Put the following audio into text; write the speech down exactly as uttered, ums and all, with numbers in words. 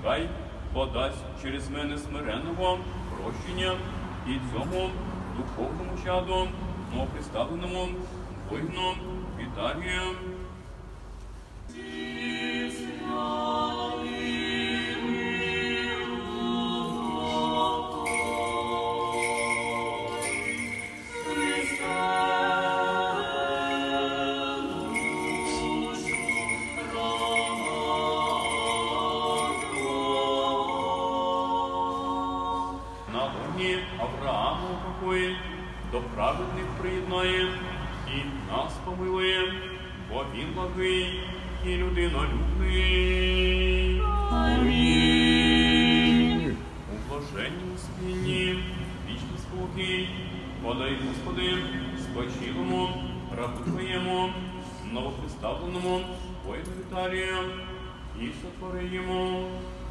нехай подасть через мене смиренного прощення і цьому духовному чаду, новоприставленому воїном Віталієм. Аврааму упокоїть, до праведних приєднає і нас помилує, бо він благий і людинолюбний. Амінь. У блаженній спільні вічний спокій подай, Господи, спочилому рабу Твоєму, новоприставленому воїну Віталію, і сотвори йому